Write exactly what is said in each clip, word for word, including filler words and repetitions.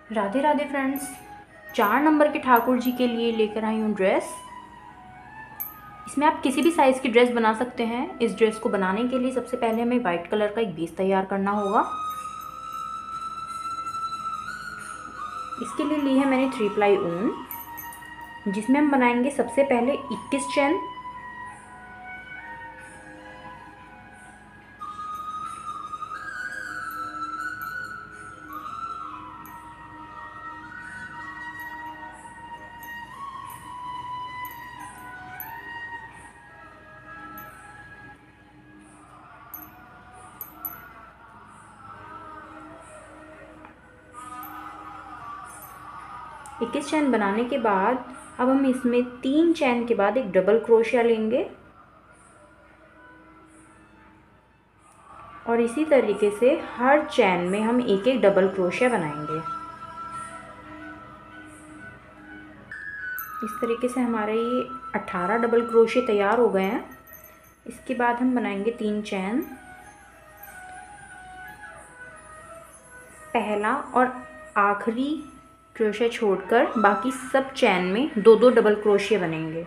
Radhe Radhe friends, चार नंबर के ठाकुर जी के लिए लेकर आई हूँ ड्रेस। इसमें आप किसी भी साइज़ की ड्रेस बना सकते हैं। इस ड्रेस को बनाने के लिए सबसे पहले हमें वाइट कलर का एक बेस तैयार करना होगा। इसके लिए ली है मैंने थ्री प्लाई ऊन, जिसमें हम बनाएंगे सबसे पहले इक्कीस चैन। इक्कीस चैन बनाने के बाद अब हम इसमें तीन चैन के बाद एक डबल क्रोशिया लेंगे और इसी तरीके से हर चैन में हम एक एक डबल क्रोशिया बनाएंगे। इस तरीके से हमारे ये अठारह डबल क्रोशिया तैयार हो गए हैं। इसके बाद हम बनाएंगे तीन चैन। पहला और आखिरी क्रोशिया छोड़कर बाकी सब चैन में दो दो डबल क्रोशिया बनेंगे।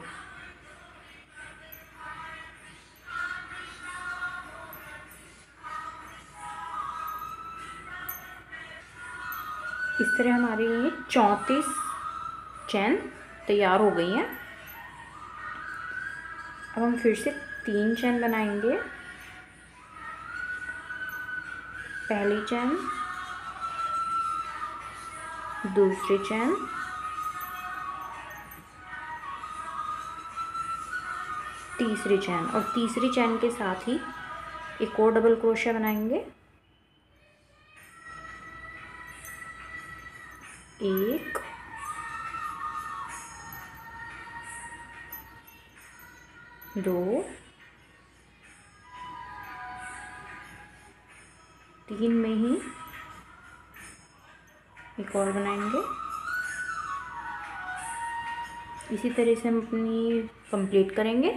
इस तरह हमारी ये चौंतीस चैन तैयार हो गई हैं। अब हम फिर से तीन चैन बनाएंगे। पहली चैन, दूसरी चैन, तीसरी चैन और तीसरी चैन के साथ ही एक और डबल क्रोशिया बनाएंगे। एक, दो, तीन में ही एक और बनाएंगे। इसी तरह से हम अपनी कंप्लीट करेंगे।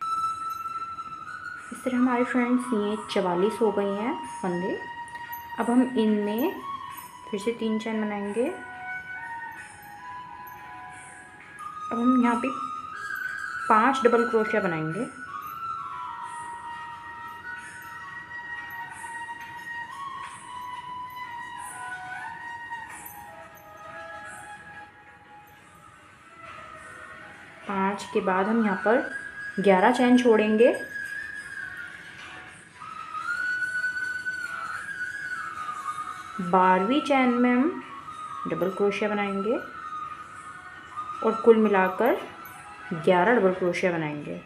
इस तरह हमारे फ्रेंड्स ये चवालीस हो गई हैं फंदे। अब हम इनमें फिर से तीन चैन बनाएंगे। अब हम यहाँ पे पांच डबल क्रोशिया बनाएंगे। पाँच के बाद हम यहाँ पर ग्यारह चैन छोड़ेंगे। बारहवीं चैन में हम डबल क्रोशिया बनाएंगे और कुल मिलाकर ग्यारह डबल क्रोशिया बनाएंगे।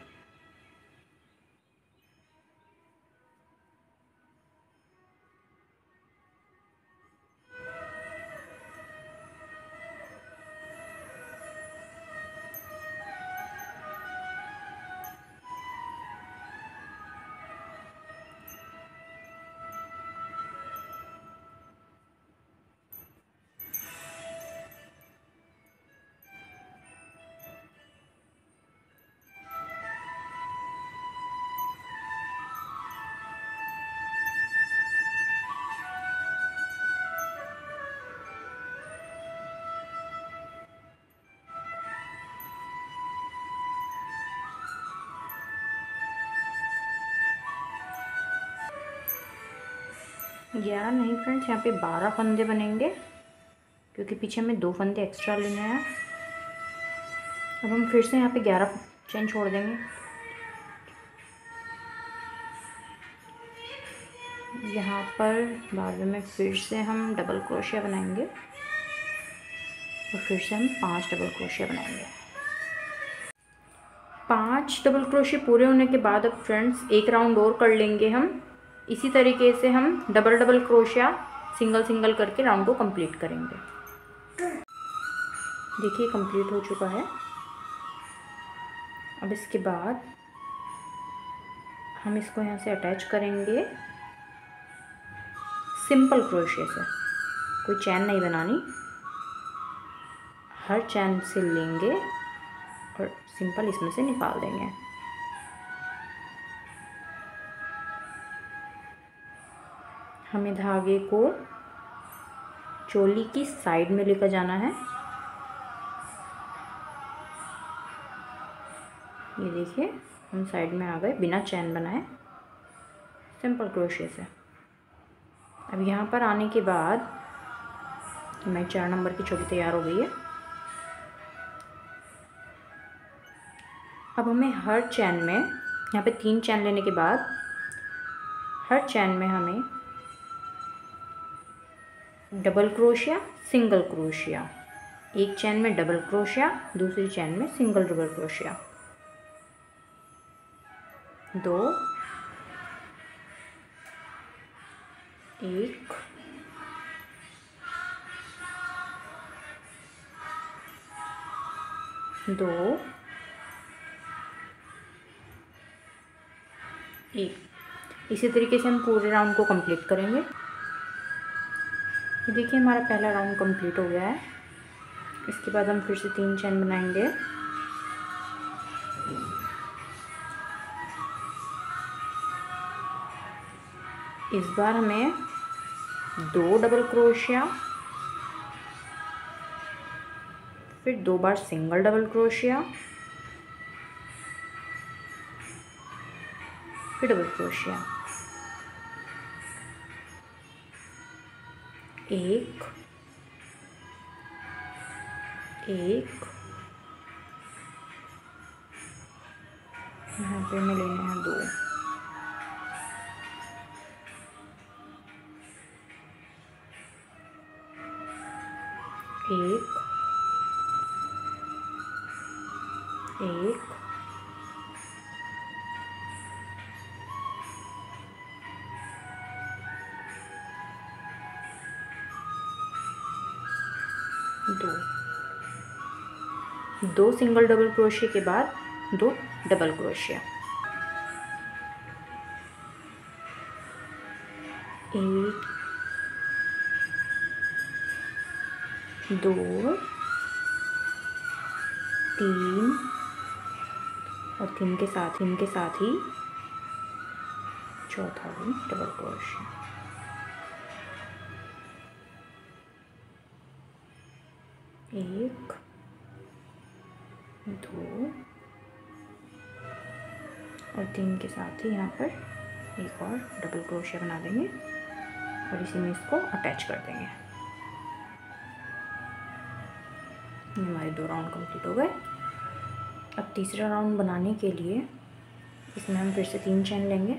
ग्यारह नहीं फ्रेंड्स, यहाँ पे बारह फंदे बनेंगे क्योंकि पीछे में दो फंदे एक्स्ट्रा लेने हैं। अब हम फिर से यहाँ पे ग्यारह चैन छोड़ देंगे। यहाँ पर बारहवें में फिर से हम डबल क्रोशिया बनाएंगे और फिर से हम पांच डबल क्रोशिया बनाएंगे। पांच डबल क्रोशिया पूरे होने के बाद अब फ्रेंड्स एक राउंड और कर लेंगे हम। इसी तरीके से हम डबल डबल क्रोशिया सिंगल सिंगल करके राउंड को कंप्लीट करेंगे। देखिए कंप्लीट हो चुका है। अब इसके बाद हम इसको यहाँ से अटैच करेंगे सिंपल क्रोशिया से। कोई चैन नहीं बनानी, हर चैन से लेंगे और सिंपल इसमें से निकाल देंगे। हमें धागे को चोली की साइड में लेकर जाना है। ये देखिए हम साइड में आ गए बिना चैन बनाए, सिंपल क्रोशे से। अब यहाँ पर आने के बाद हमारी चार नंबर की चोली तैयार हो गई है। अब हमें हर चैन में, यहाँ पे तीन चैन लेने के बाद हर चैन में हमें डबल क्रोशिया, सिंगल क्रोशिया, एक चैन में डबल क्रोशिया, दूसरी चैन में सिंगल डबल क्रोशिया, दो, एक, दो, एक। इसी तरीके से हम पूरे राउंड को कंप्लीट करेंगे। ये देखिए हमारा पहला राउंड कंप्लीट हो गया है। इसके बाद हम फिर से तीन चैन बनाएंगे। इस बार हमें दो डबल क्रोशिया, फिर दो बार सिंगल डबल क्रोशिया, फिर डबल क्रोशिया, एक, एक, यहाँ पे हमें लेने हैं दो, एक, एक, दो, दो सिंगल डबल क्रोशिया के बाद दो डबल क्रोशिया, एक, दो, तीन, और तीन के साथ इनके साथ ही चौथा भी डबल क्रोशिया, एक, दो, और तीन के साथ ही यहाँ पर एक और डबल क्रोशिया बना देंगे और इसी में इसको अटैच कर देंगे। ये हमारे दो राउंड कंप्लीट हो गए। अब तीसरा राउंड बनाने के लिए इसमें हम फिर से तीन चैन लेंगे।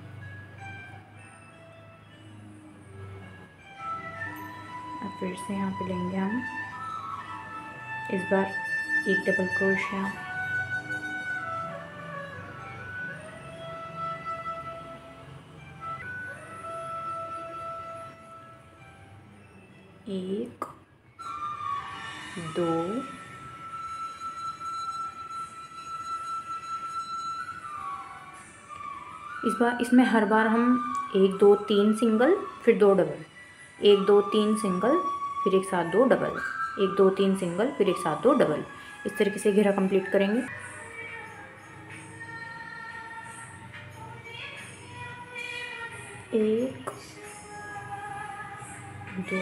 अब फिर से यहाँ पे लेंगे हम इस बार एक डबल क्रोशिया, एक, दो, इस बार इसमें हर बार हम एक दो तीन सिंगल फिर दो डबल, एक दो तीन सिंगल फिर एक साथ दो डबल, एक दो तीन सिंगल फिर एक साथ दो डबल, इस तरीके से घेरा कंप्लीट करेंगे। एक, दो,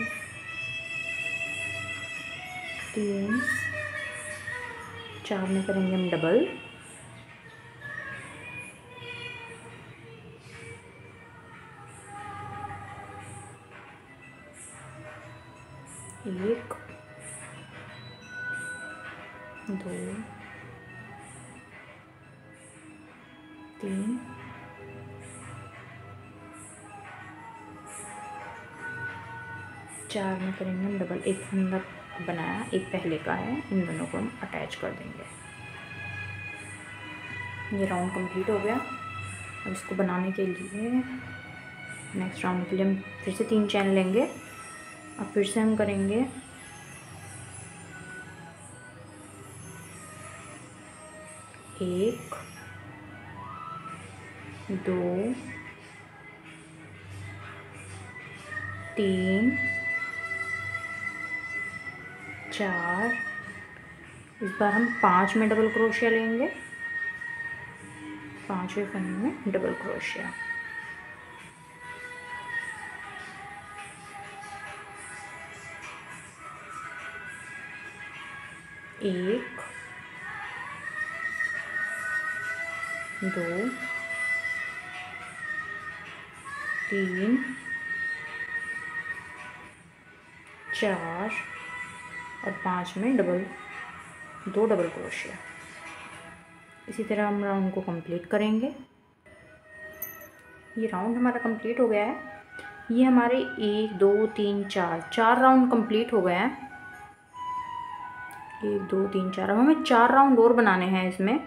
तीन, चार में करेंगे हम डबल, एक, दो, तीन, चार में करेंगे हम डबल। एक फंदा बनाया, एक पहले का है, इन दोनों को हम अटैच कर देंगे। ये राउंड कंप्लीट हो गया। अब इसको बनाने के लिए नेक्स्ट राउंड के लिए हम फिर से तीन चैन लेंगे। अब फिर से हम करेंगे एक, दो, तीन, चार, इस बार हम पाँच में डबल क्रोशिया लेंगे, पाँचवें फंदे में डबल क्रोशिया, एक, दो, तीन, चार और पाँच में डबल दो डबल क्रोशिया। इसी तरह हम राउंड को कंप्लीट करेंगे। ये राउंड हमारा कंप्लीट हो गया है। ये हमारे एक, दो, तीन, चार चार राउंड कंप्लीट हो गए हैं। एक, दो, तीन, चार। अब हमें चार राउंड और बनाने हैं इसमें,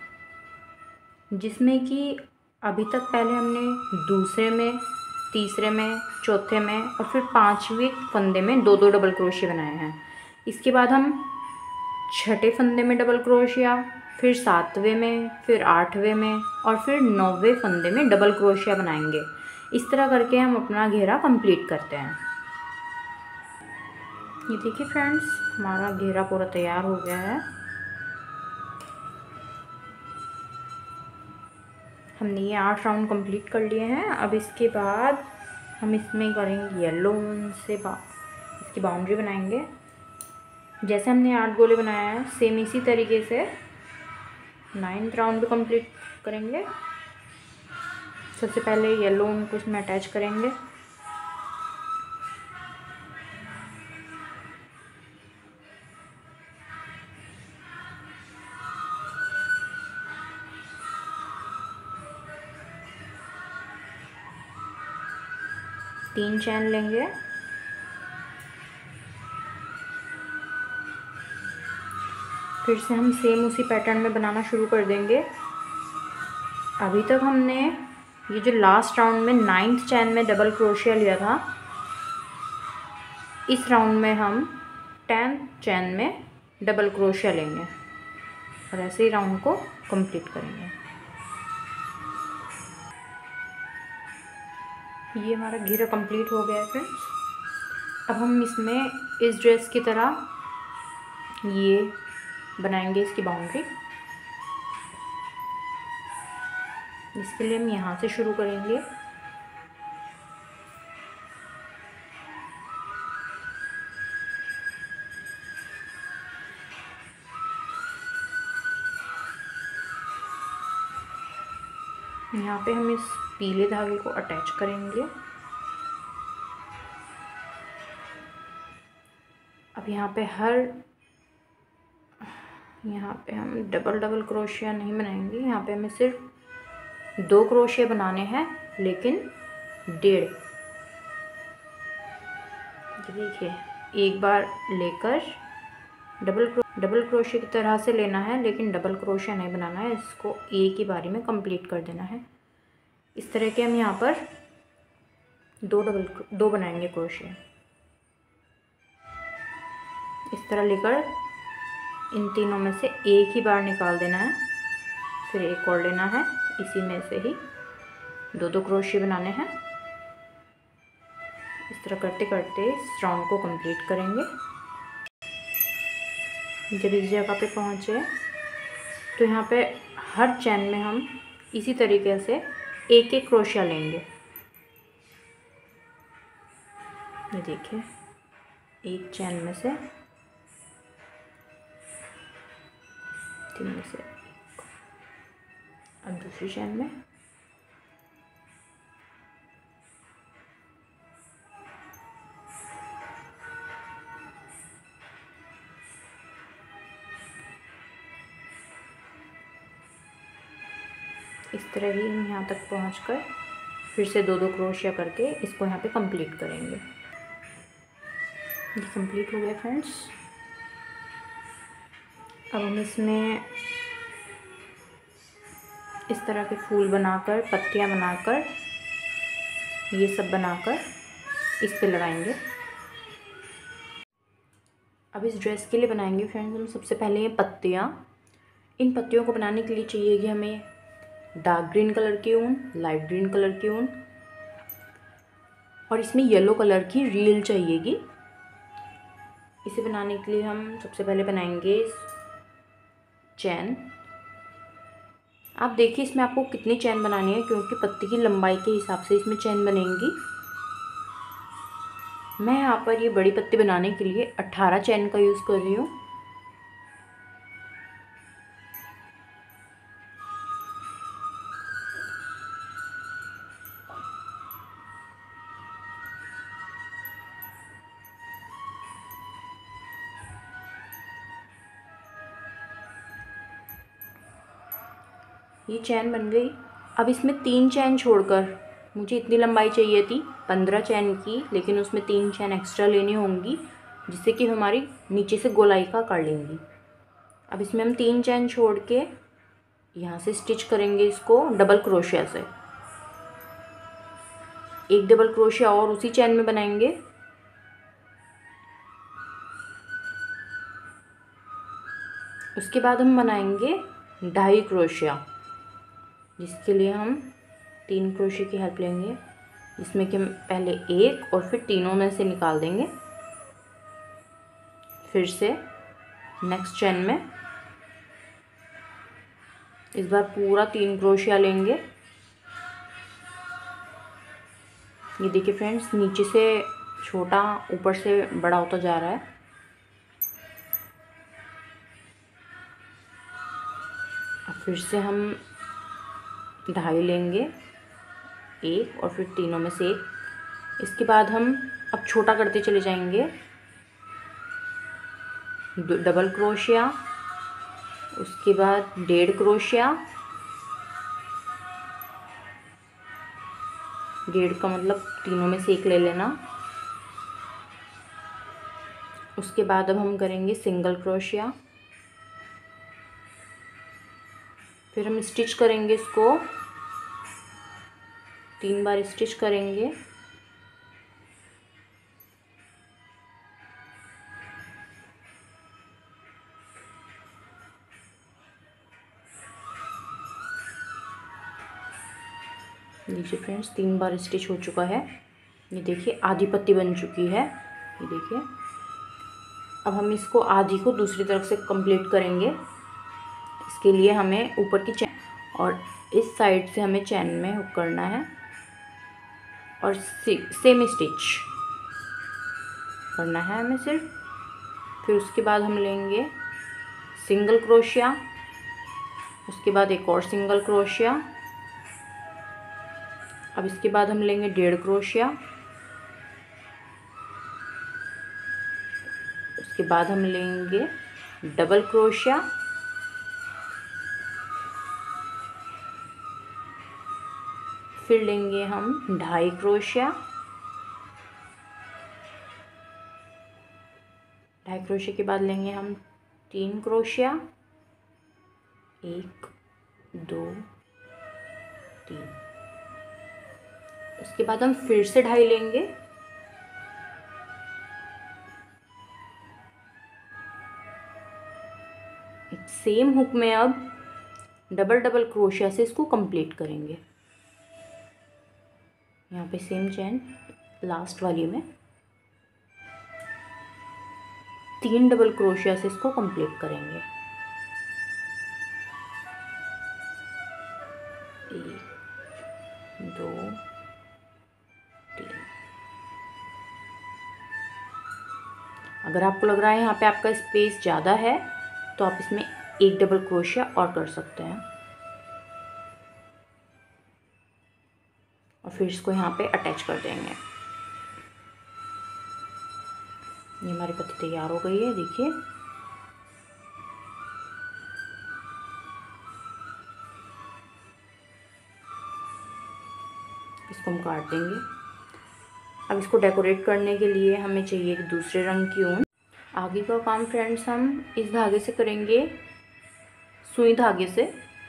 जिसमें कि अभी तक पहले हमने दूसरे में, तीसरे में, चौथे में और फिर पांचवें फंदे में दो दो डबल क्रोशिया बनाए हैं। इसके बाद हम छठे फंदे में डबल क्रोशिया, फिर सातवें में, फिर आठवें में और फिर नौवें फंदे में डबल क्रोशिया बनाएंगे। इस तरह करके हम अपना घेरा कंप्लीट करते हैं। ये देखिए फ्रेंड्स, हमारा घेरा पूरा तैयार हो गया है। हमने ये आठ राउंड कंप्लीट कर लिए हैं। अब इसके बाद हम इसमें करेंगे येलो से बा इसकी बाउंड्री बनाएंगे। जैसे हमने आठ गोले बनाया है, सेम इसी तरीके से नाइन्थ राउंड भी कंप्लीट करेंगे। सबसे पहले येलो को इसमें अटैच करेंगे। तीन चैन लेंगे। फिर से हम सेम उसी पैटर्न में बनाना शुरू कर देंगे। अभी तक हमने ये जो लास्ट राउंड में नाइन्थ चैन में डबल क्रोशिया लिया था, इस राउंड में हम टेंथ चैन में डबल क्रोशिया लेंगे और ऐसे ही राउंड को कंप्लीट करेंगे। ये हमारा घेरा कंप्लीट हो गया है फ्रेंड्स। अब हम इसमें इस ड्रेस की तरह ये बनाएंगे इसकी बाउंड्री। इसके लिए हम यहाँ से शुरू करेंगे। यहाँ पे हम इस पीले धागे को अटैच करेंगे। अब यहाँ पे हर यहाँ पे हम डबल डबल क्रोशिया नहीं बनाएंगे। यहाँ पे हमें सिर्फ दो क्रोशिया बनाने हैं, लेकिन डेढ़। देखिए, एक बार लेकर डबल क्रो डबल क्रोशिया की तरह से लेना है, लेकिन डबल क्रोशिया नहीं बनाना है। इसको एक ही बारी में कंप्लीट कर देना है। इस तरह के हम यहाँ पर दो डबल दो बनाएंगे क्रोशिया। इस तरह लेकर इन तीनों में से एक ही बार निकाल देना है, फिर एक और लेना है। इसी में से ही दो दो क्रोशिया बनाने हैं। इस तरह करते करते इस राउंड को कंप्लीट करेंगे। जब इस जगह पे पहुँचे तो यहाँ पे हर चैन में हम इसी तरीके से एक एक क्रोशिया लेंगे। ये देखिए, एक चैन में से तीन में से एक। अब दूसरी चैन में इस तरह ही हम यहाँ तक पहुँचकर फिर से दो दो क्रोशिया करके इसको यहाँ पे कंप्लीट करेंगे। ये कंप्लीट हो गया फ्रेंड्स। अब हम इसमें इस तरह के फूल बनाकर, पत्तियाँ बनाकर, ये सब बनाकर इस पे लगाएंगे। अब इस ड्रेस के लिए बनाएंगे फ्रेंड्स हम सबसे पहले ये पत्तियाँ। इन पत्तियों को बनाने के लिए चाहिएगी हमें डार्क ग्रीन कलर की ऊन, लाइट ग्रीन कलर की ऊन और इसमें येलो कलर की रील चाहिएगी। इसे बनाने के लिए हम सबसे पहले बनाएंगे चैन। आप देखिए इसमें आपको कितनी चैन बनानी है, क्योंकि पत्ती की लंबाई के हिसाब से इसमें चैन बनेंगी। मैं यहाँ पर ये बड़ी पत्ती बनाने के लिए अट्ठारह चैन का यूज़ कर रही हूँ। ये चैन बन गई। अब इसमें तीन चैन छोड़कर, मुझे इतनी लंबाई चाहिए थी पंद्रह चैन की, लेकिन उसमें तीन चैन एक्स्ट्रा लेनी होंगी जिससे कि हमारी नीचे से गोलाई का कर लेंगी। अब इसमें हम तीन चैन छोड़ के यहाँ से स्टिच करेंगे इसको डबल क्रोशिया से। एक डबल क्रोशिया और उसी चैन में बनाएंगे। उसके बाद हम बनाएंगे ढाई क्रोशिया, जिसके लिए हम तीन क्रोशिया की हेल्प लेंगे, जिसमें कि हम पहले एक और फिर तीनों में से निकाल देंगे। फिर से नेक्स्ट चैन में इस बार पूरा तीन क्रोशिया लेंगे। ये देखिए फ्रेंड्स, नीचे से छोटा ऊपर से बड़ा होता जा रहा है। अब फिर से हम ढाई लेंगे, एक और फिर तीनों में से एक। इसके बाद हम अब छोटा करते चले जाएंगे, डबल क्रोशिया, उसके बाद डेढ़ क्रोशिया, डेढ़ का मतलब तीनों में से एक ले लेना। उसके बाद अब हम करेंगे सिंगल क्रोशिया, फिर हम स्टिच करेंगे इसको, तीन बार स्टिच करेंगे। लीजिए फ्रेंड्स, तीन बार स्टिच हो चुका है। ये देखिए आधी पत्ती बन चुकी है। ये देखिए, अब हम इसको आधी को दूसरी तरफ से कंप्लीट करेंगे। इसके लिए हमें ऊपर की चैन और इस साइड से हमें चैन में हुक करना है और सेम स्टिच करना है हमें सिर्फ। फिर उसके बाद हम लेंगे सिंगल क्रोशिया, उसके बाद एक और सिंगल क्रोशिया। अब इसके बाद हम लेंगे डेढ़ क्रोशिया, उसके बाद हम लेंगे डबल क्रोशिया, फिर लेंगे हम ढाई क्रोशिया, ढाई क्रोशिया के बाद लेंगे हम तीन क्रोशिया, एक दो तीन। उसके बाद हम फिर से ढाई लेंगे, सेम हुक में अब डबल डबल क्रोशिया से इसको कंप्लीट करेंगे। यहाँ पे सेम चैन लास्ट वाली में तीन डबल क्रोशिया से इसको कंप्लीट करेंगे। एक दो तीन। अगर आपको लग रहा है यहाँ पे आपका स्पेस ज़्यादा है तो आप इसमें एक डबल क्रोशिया और कर सकते हैं और फिर इसको यहाँ पे अटैच कर देंगे। ये हमारी पत्ती तैयार हो गई है, देखिए। इसको हम काट देंगे। अब इसको डेकोरेट करने के लिए हमें चाहिए एक दूसरे रंग की ऊन। आगे का काम फ्रेंड्स हम इस धागे से करेंगे, सुई धागे से।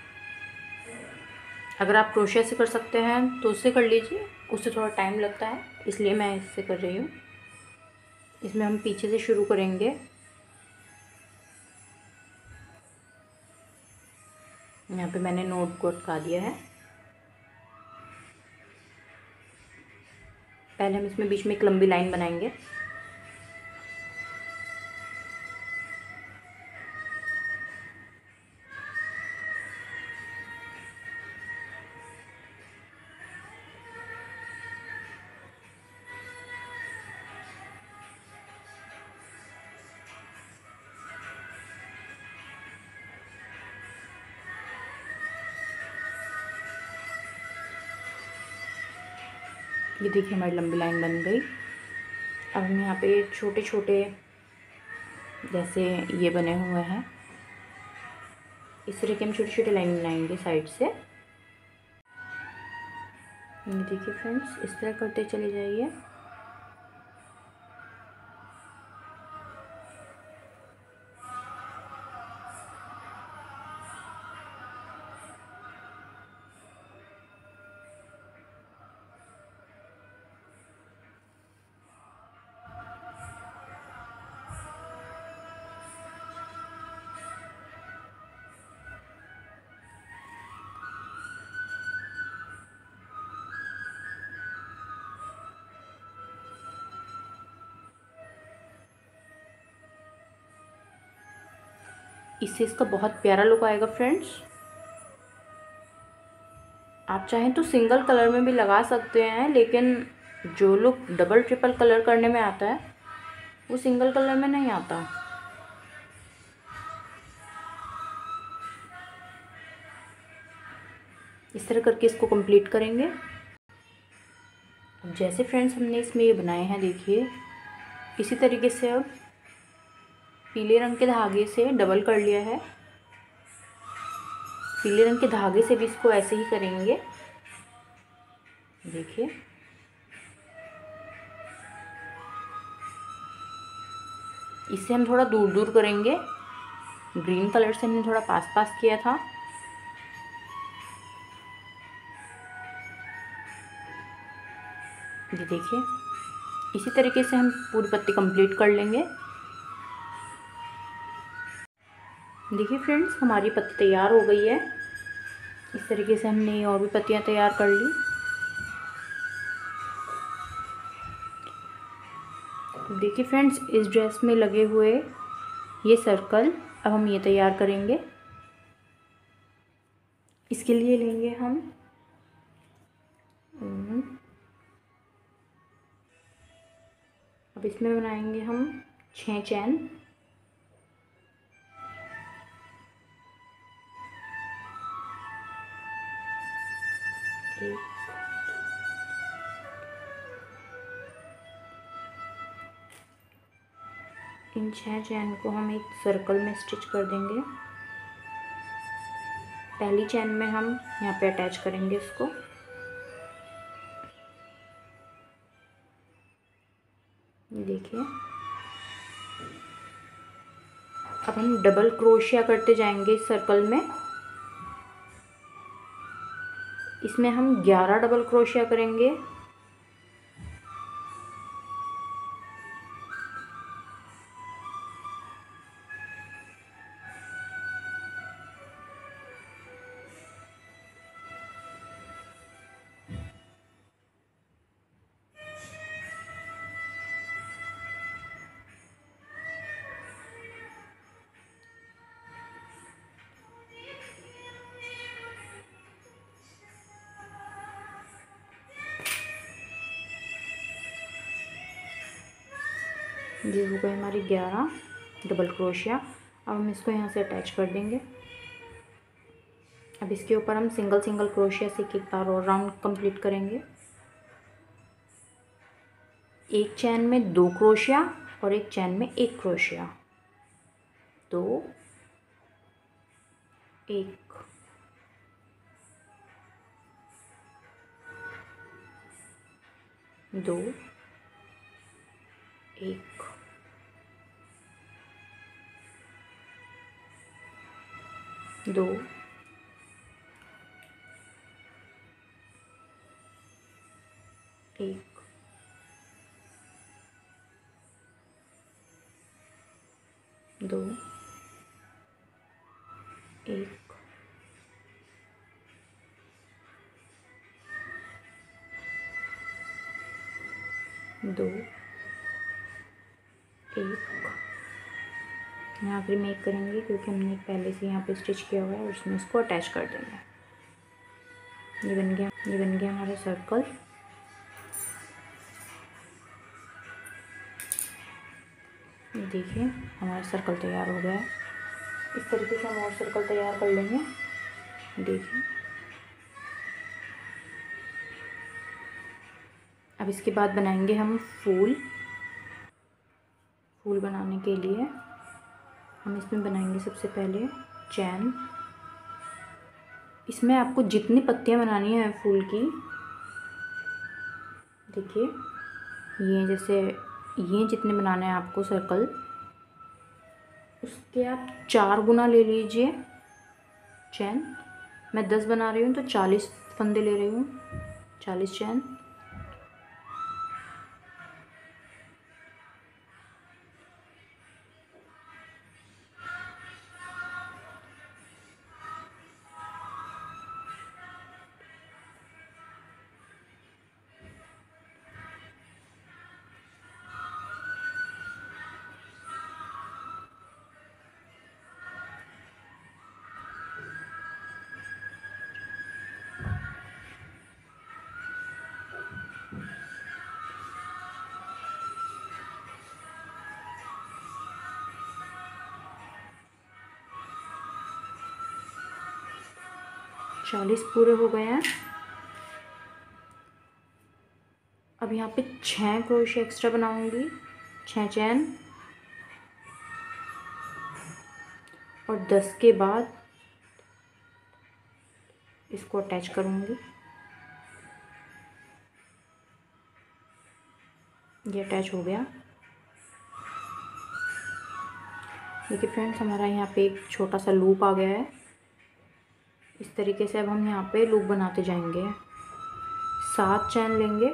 अगर आप क्रोशिया से कर सकते हैं तो उससे कर लीजिए, उससे थोड़ा टाइम लगता है, इसलिए मैं इससे कर रही हूँ। इसमें हम पीछे से शुरू करेंगे। यहाँ पे मैंने नोट को अटका दिया है। पहले हम इसमें बीच में एक लंबी लाइन बनाएंगे। ये देखिए हमारी लंबी लाइन बन गई। अब हम यहाँ पे छोटे छोटे जैसे ये बने हुए हैं, इस तरह की हम छोटी छोटी लाइन बनाएंगे साइड से। ये देखिए फ्रेंड्स, इस तरह करते चले जाइए। इससे इसका बहुत प्यारा लुक आएगा फ्रेंड्स। आप चाहें तो सिंगल कलर में भी लगा सकते हैं, लेकिन जो लुक डबल ट्रिपल कलर करने में आता है वो सिंगल कलर में नहीं आता। इस तरह करके इसको कंप्लीट करेंगे। अब जैसे फ्रेंड्स हमने इसमें ये बनाए हैं, देखिए इसी तरीके से अब पीले रंग के धागे से डबल कर लिया है। पीले रंग के धागे से भी इसको ऐसे ही करेंगे। देखिए इससे हम थोड़ा दूर दूर करेंगे। ग्रीन कलर से हमने थोड़ा पास पास किया था। ये देखिए इसी तरीके से हम पूरी पत्ती कंप्लीट कर लेंगे। देखिए फ्रेंड्स, हमारी पत्ती तैयार हो गई है। इस तरीके से हमने और भी पत्तियां तैयार कर ली। देखिए फ्रेंड्स, इस ड्रेस में लगे हुए ये सर्कल अब हम ये तैयार करेंगे। इसके लिए लेंगे हम अब इसमें बनाएंगे हम छः चैन। एक, इन छह चैन को हम एक सर्कल में स्टिच कर देंगे। पहली चैन में हम यहाँ पे अटैच करेंगे इसको। देखिए अब हम डबल क्रोशिया करते जाएंगे इस सर्कल में। इसमें हम ग्यारह डबल क्रोशिया करेंगे। ये हो गई हमारी ग्यारह डबल क्रोशिया। अब हम इसको यहाँ से अटैच कर देंगे। अब इसके ऊपर हम सिंगल सिंगल क्रोशिया से एक बार और राउंड कंप्लीट करेंगे। एक चैन में दो क्रोशिया और एक चैन में एक क्रोशिया। दो, एक, दो, एक, दो, एक, दो, एक, दो, एक। यहाँ पर मेक करेंगे क्योंकि हमने पहले से यहाँ पे स्टिच किया हुआ है और उसमें इसको अटैच कर देंगे। ये बन गया ये बन गया हमारा सर्कल। देखिए हमारा सर्कल तैयार हो गया है। इस तरीके से हम और सर्कल तैयार कर लेंगे। देखिए अब इसके बाद बनाएंगे हम फूल। फूल बनाने के लिए हम इसमें बनाएंगे सबसे पहले चैन। इसमें आपको जितनी पत्तियां बनानी है फूल की, देखिए ये जैसे ये जितने बनाने हैं आपको सर्कल, उसके आप चार गुना ले लीजिए चैन। मैं दस बना रही हूँ तो चालीस फंदे ले रही हूँ, चालीस चैन। चालीस पूरे हो गए हैं। अब यहाँ पे छः क्रोशे एक्स्ट्रा बनाऊंगी, छः चैन, और दस के बाद इसको अटैच करूंगी। ये अटैच हो गया। देखिए फ्रेंड्स, हमारा यहाँ पे एक छोटा सा लूप आ गया है। इस तरीके से अब हम यहाँ पे लूप बनाते जाएंगे। सात चैन लेंगे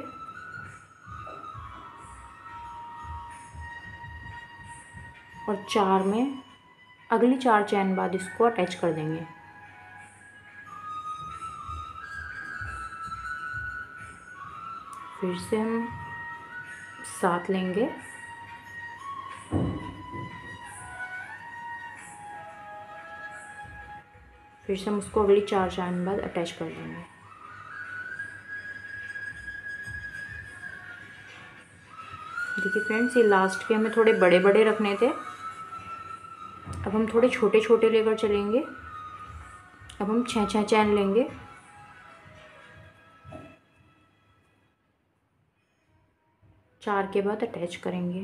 और चार में अगली चार चैन बाद इसको अटैच कर देंगे। फिर से हम सात लेंगे, फिर से हम उसको अगली चार चैन बाद अटैच कर देंगे। देखिए फ्रेंड्स, ये लास्ट के हमें थोड़े बड़े बड़े रखने थे, अब हम थोड़े छोटे छोटे लेकर चलेंगे। अब हम छः छः चैन लेंगे, चार के बाद अटैच करेंगे।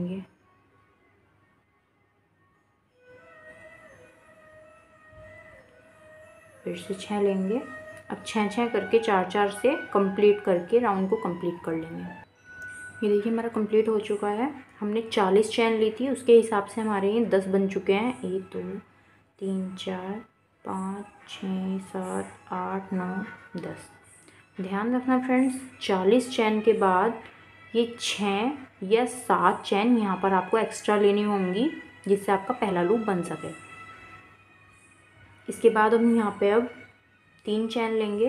फिर से छः लेंगे। अब छः छः करके चार चार से कंप्लीट करके राउंड को कंप्लीट कर लेंगे। ये देखिए हमारा कंप्लीट हो चुका है। हमने चालीस चैन ली थी, उसके हिसाब से हमारे ये दस बन चुके हैं। एक दो तीन चार पाँच छः सात आठ नौ दस। ध्यान रखना फ्रेंड्स, चालीस चैन के बाद ये छः या सात चैन यहाँ पर आपको एक्स्ट्रा लेनी होंगी, जिससे आपका पहला लूप बन सके। इसके बाद हम यहाँ पे अब तीन चैन लेंगे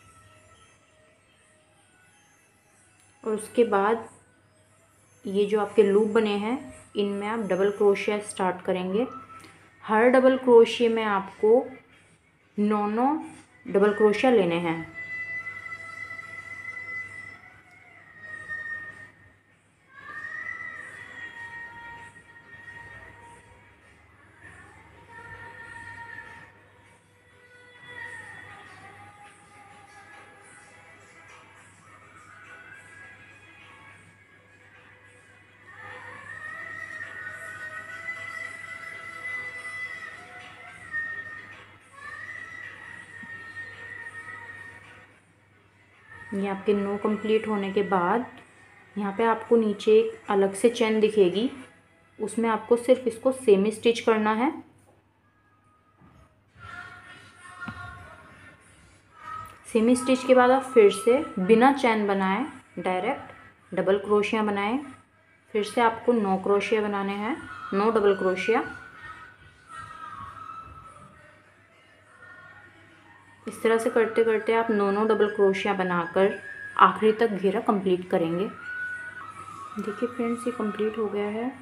और उसके बाद ये जो आपके लूप बने हैं इनमें आप डबल क्रोशिया स्टार्ट करेंगे। हर डबल क्रोशिया में आपको नौ नौ डबल क्रोशिया लेने हैं। ये आपके नौ कंप्लीट होने के बाद यहाँ पे आपको नीचे एक अलग से चैन दिखेगी, उसमें आपको सिर्फ इसको सेमी स्टिच करना है। सेमी स्टिच के बाद आप फिर से बिना चैन बनाए डायरेक्ट डबल क्रोशिया बनाएं। फिर से आपको नौ क्रोशिया बनाने हैं, नौ डबल क्रोशिया। इस तरह से करते करते आप नौ नौ डबल क्रोशिया बनाकर आखिरी तक घेरा कंप्लीट करेंगे। देखिए फ्रेंड्स, ये कंप्लीट हो गया है।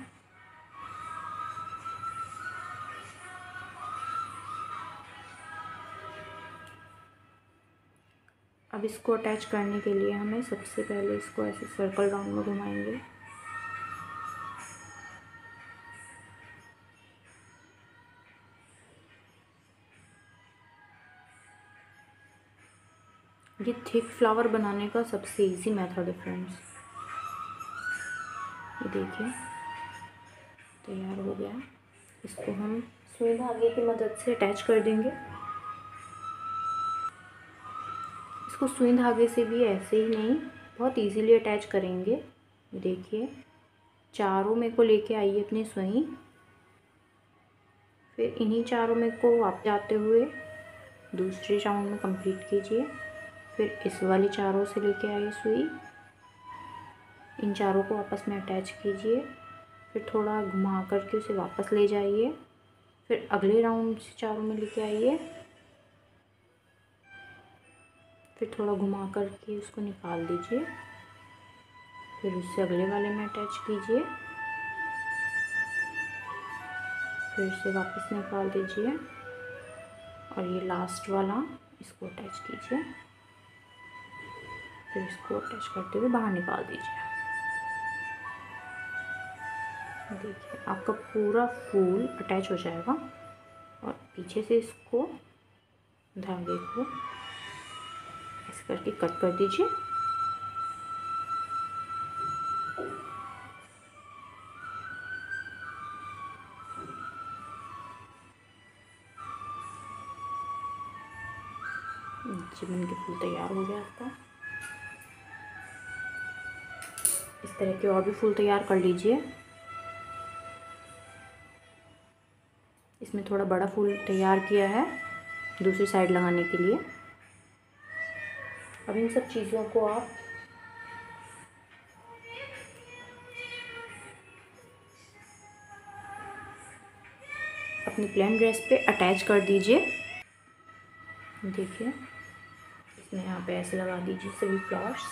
अब इसको अटैच करने के लिए हमें सबसे पहले इसको ऐसे सर्कल राउंड में घुमाएंगे। ये थिक फ्लावर बनाने का सबसे इजी मेथड है फ्रेंड्स। ये देखिए तैयार हो गया। इसको हम सुई धागे की मदद से अटैच कर देंगे। इसको सुई धागे से भी ऐसे ही नहीं, बहुत इजीली अटैच करेंगे। देखिए, चारों में को लेके आइए अपनी सुई, फिर इन्हीं चारों में को आप जाते हुए दूसरे राउंड में कंप्लीट कीजिए। फिर इस वाली चारों से लेके आइए सुई, इन चारों को आपस में अटैच कीजिए, फिर थोड़ा घुमा करके उसे वापस ले जाइए। फिर अगले राउंड से चारों में लेके आइए, फिर थोड़ा घुमा करके उसको निकाल दीजिए। फिर उससे अगले वाले में अटैच कीजिए, फिर से वापस निकाल दीजिए, और ये लास्ट वाला इसको अटैच कीजिए, फिर इसको अटैच करते हुए बाहर निकाल दीजिए। देखिए, आपका पूरा फूल अटैच हो जाएगा, और पीछे से इसको धागे को ऐसे करके कट कर दीजिए। जीवन के फूल तैयार हो गया आपका। इस तरह के और भी फूल तैयार कर लीजिए। इसमें थोड़ा बड़ा फूल तैयार किया है दूसरी साइड लगाने के लिए। अब इन सब चीज़ों को आप अपनी प्लेन ड्रेस पे अटैच कर दीजिए। देखिए, इसमें यहाँ पे ऐसे लगा दीजिए सभी फ्लावर्स।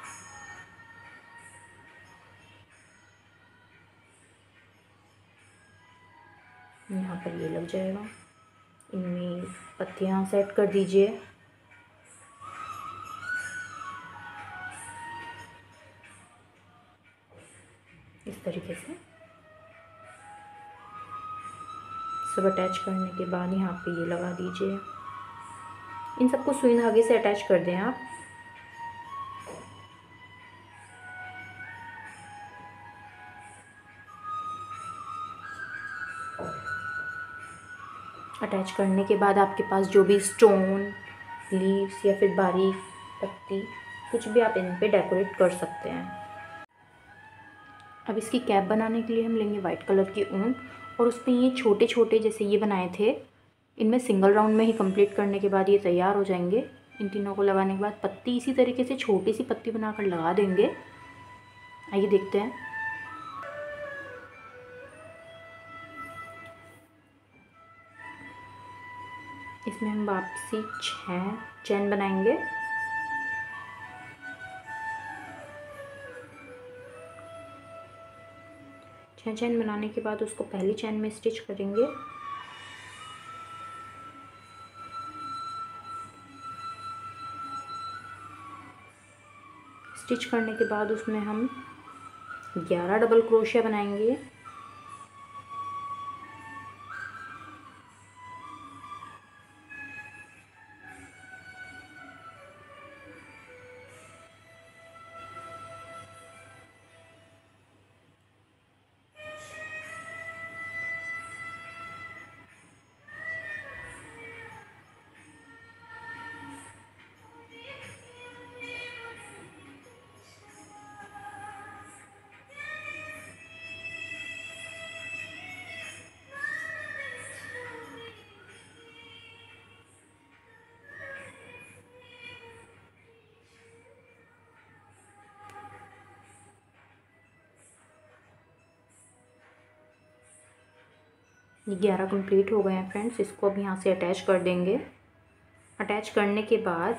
यहाँ पर ये लग जाएगा, इनमें पत्तियाँ सेट कर दीजिए। इस तरीके से सब अटैच करने के बाद यहाँ पे ये लगा दीजिए। इन सबको सुई धागे से अटैच कर दें आप। अटैच करने के बाद आपके पास जो भी स्टोन, लीव्स या फिर बारीक पत्ती, कुछ भी आप इन पे डेकोरेट कर सकते हैं। अब इसकी कैप बनाने के लिए हम लेंगे वाइट कलर की ऊन, और उस पर ये छोटे छोटे जैसे ये बनाए थे, इनमें सिंगल राउंड में ही कंप्लीट करने के बाद ये तैयार हो जाएंगे। इन तीनों को लगाने के बाद पत्ती इसी तरीके से छोटी सी पत्ती बनाकर लगा देंगे। आइए देखते हैं। इसमें हम वापसी छः चैन बनाएंगे। छः चैन बनाने के बाद उसको पहली चैन में स्टिच करेंगे। स्टिच करने के बाद उसमें हम ग्यारह डबल क्रोशिया बनाएंगे। ये ग्यारह कंप्लीट हो गए हैं फ्रेंड्स। इसको अब यहाँ से अटैच कर देंगे। अटैच करने के बाद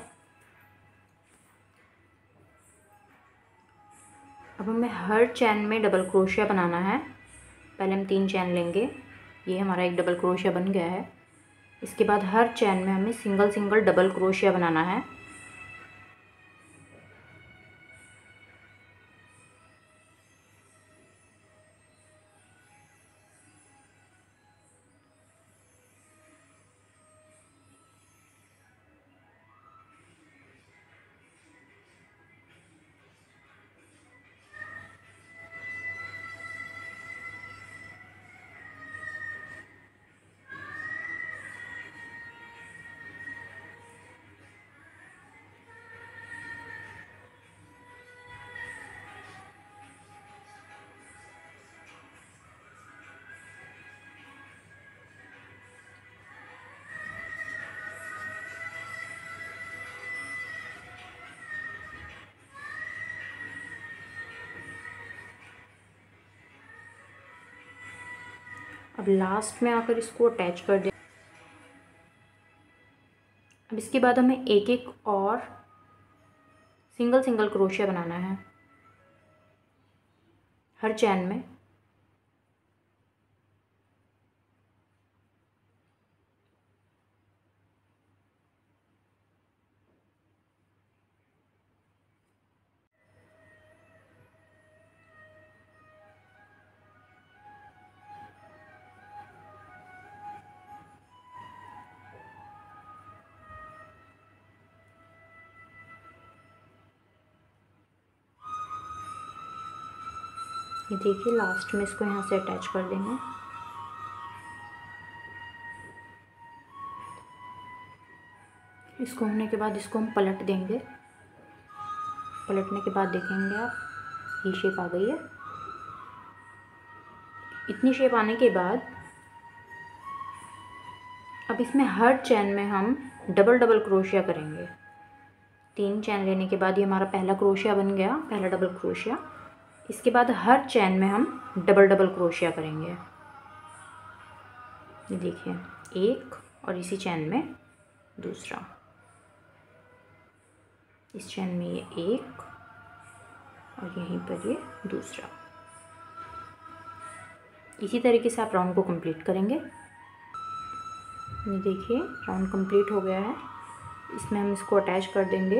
अब हमें हर चैन में डबल क्रोशिया बनाना है। पहले हम तीन चैन लेंगे, ये हमारा एक डबल क्रोशिया बन गया है। इसके बाद हर चैन में हमें सिंगल सिंगल डबल क्रोशिया बनाना है। अब लास्ट में आकर इसको अटैच कर दें। अब इसके बाद हमें एक एक और सिंगल सिंगल क्रोशिया बनाना है हर चैन में। ये देखिए लास्ट में इसको यहाँ से अटैच कर देंगे। इसको होने के बाद इसको हम पलट देंगे। पलटने के बाद देखेंगे आप ये शेप आ गई है। इतनी शेप आने के बाद अब इसमें हर चैन में हम डबल डबल क्रोशिया करेंगे। तीन चैन लेने के बाद ये हमारा पहला क्रोशिया बन गया, पहला डबल क्रोशिया। इसके बाद हर चैन में हम डबल डबल क्रोशिया करेंगे। ये देखिए एक, और इसी चैन में दूसरा, इस चैन में ये एक और यहीं पर ये दूसरा। इसी तरीके से आप राउंड को कंप्लीट करेंगे। ये देखिए राउंड कंप्लीट हो गया है। इसमें हम इसको अटैच कर देंगे।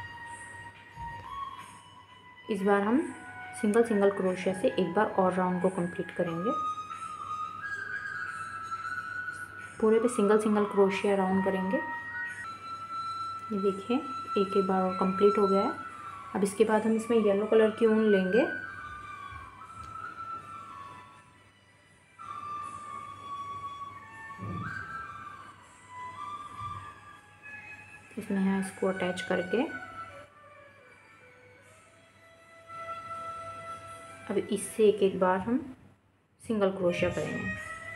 इस बार हम सिंगल सिंगल क्रोशिया से एक बार और राउंड को कंप्लीट करेंगे। पूरे पे सिंगल सिंगल क्रोशिया राउंड करेंगे। ये देखिए एक एक बार और कंप्लीट हो गया है। अब इसके बाद हम इसमें येलो कलर की ऊन लेंगे। इसमें यहाँ इसको अटैच करके अब इससे एक एक बार हम सिंगल क्रोशिया करेंगे।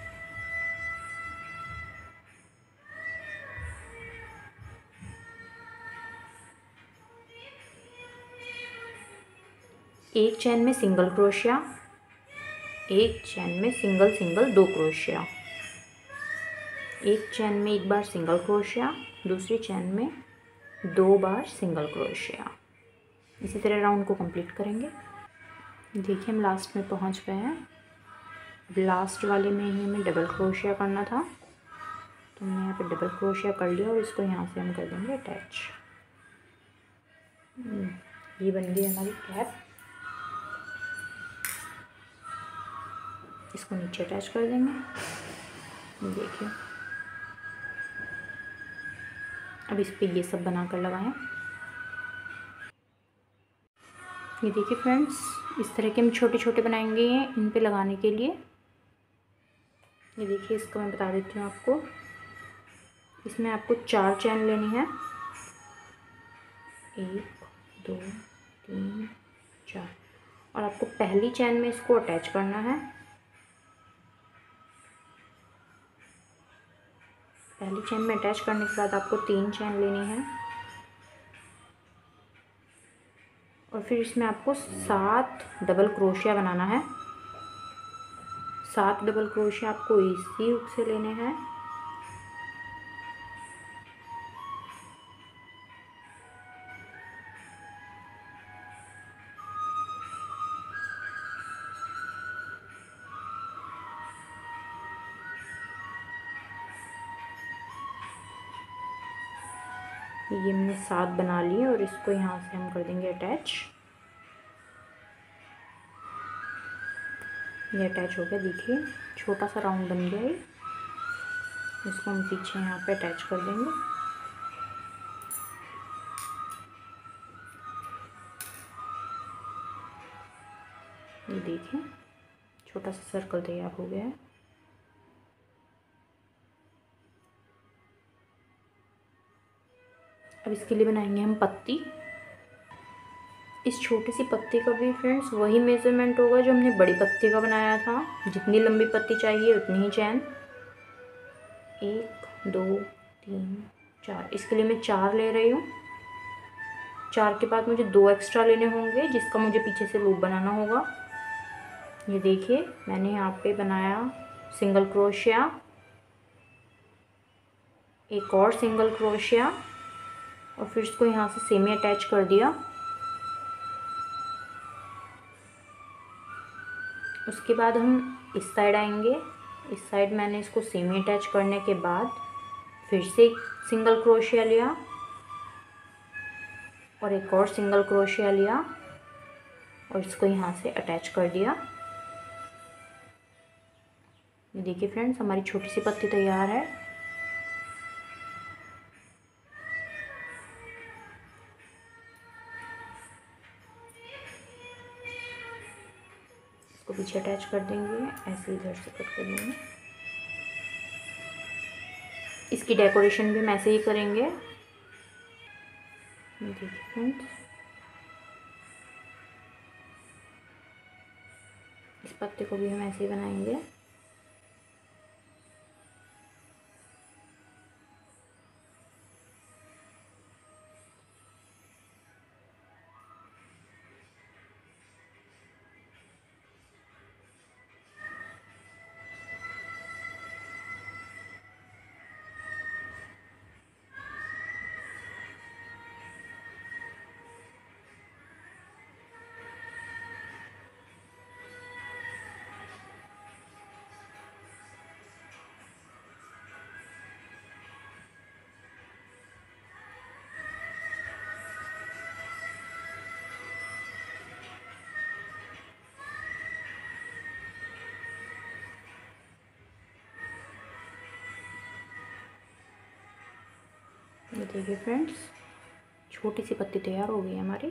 एक चैन में सिंगल क्रोशिया, एक चैन में सिंगल सिंगल दो क्रोशिया, एक चैन में एक बार सिंगल क्रोशिया, दूसरी चैन में दो बार सिंगल क्रोशिया। इसी तरह राउंड को कंप्लीट करेंगे। देखिए हम लास्ट में पहुंच गए हैं। अब लास्ट वाले में ही हमें डबल क्रोशिया करना था, तो हमने यहाँ पे डबल क्रोशिया कर लिया और इसको यहाँ से हम कर देंगे अटैच। ये बन गई हमारी कैप। इसको नीचे अटैच कर देंगे। देखिए अब इस पे ये सब बनाकर लगाएं। ये देखिए फ्रेंड्स इस तरह के हम छोटे छोटे बनाएंगे इन पे लगाने के लिए। ये देखिए इसको मैं बता देती हूँ आपको। इसमें आपको चार चैन लेनी है, एक दो तीन चार, और आपको पहली चैन में इसको अटैच करना है। पहली चैन में अटैच करने के बाद आपको तीन चैन लेनी है और फिर इसमें आपको सात डबल क्रोशिया बनाना है। सात डबल क्रोशिया आपको इसी हुक से लेने हैं। ये हमने सात बना लिए और इसको यहाँ से हम कर देंगे अटैच। ये अटैच हो गया। देखिए छोटा सा राउंड बन गया है। इसको हम पीछे यहाँ पे अटैच कर देंगे। ये देखिए छोटा सा सर्कल तैयार हो गया है। अब इसके लिए बनाएंगे हम पत्ती। इस छोटी सी पत्ती का भी फ्रेंड्स वही मेज़रमेंट होगा जो हमने बड़ी पत्ती का बनाया था। जितनी लंबी पत्ती चाहिए उतनी ही चैन, एक दो तीन चार। इसके लिए मैं चार ले रही हूँ। चार के बाद मुझे दो एक्स्ट्रा लेने होंगे जिसका मुझे पीछे से लूप बनाना होगा। ये देखिए मैंने यहाँ पे बनाया सिंगल क्रोशिया, एक और सिंगल क्रोशिया और फिर इसको यहाँ से सेमी अटैच कर दिया। उसके बाद हम इस साइड आएंगे। इस साइड मैंने इसको सेमी अटैच करने के बाद फिर से एक सिंगल क्रोशिया लिया और एक और सिंगल क्रोशिया लिया और इसको यहाँ से अटैच कर दिया। ये देखिए फ्रेंड्स, हमारी छोटी सी पत्ती तैयार है। इसको पीछे अटैच कर देंगे, ऐसे इधर से कट कर देंगे। इसकी डेकोरेशन भी हम ऐसे ही करेंगे। देखिए फ्रेंड्स, इस पत्ते को भी हम ऐसे ही बनाएंगे। ये देखिए फ्रेंड्स, छोटी सी पत्ती तैयार हो गई है हमारी।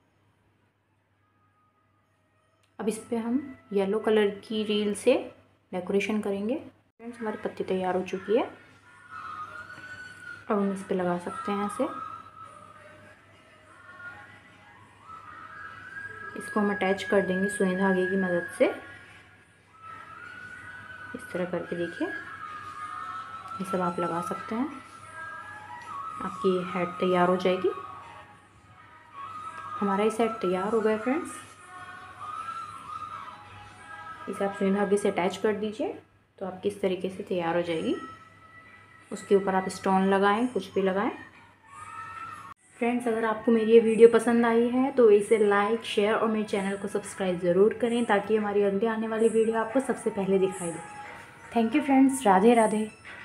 अब इस पे हम येलो कलर की रील से डेकोरेशन करेंगे। फ्रेंड्स, हमारी पत्ती तैयार हो चुकी है। अब हम इस पे लगा सकते हैं ऐसे। इसको हम अटैच कर देंगे सुई धागे की मदद से, इस तरह करके। देखिए, ये सब आप लगा सकते हैं। आपकी हेड तैयार हो जाएगी। हमारा ये सेट तैयार हो गया फ्रेंड्स। इसे आप सुई धागे से अटैच कर दीजिए तो आपकी इस तरीके से तैयार हो जाएगी। उसके ऊपर आप स्टोन लगाएं, कुछ भी लगाएं। फ्रेंड्स, अगर आपको मेरी ये वीडियो पसंद आई है तो इसे लाइक, शेयर और मेरे चैनल को सब्सक्राइब ज़रूर करें ताकि हमारी अगली आने वाली वीडियो आपको सबसे पहले दिखाई दे। Thank you friends, Radhe Radhe.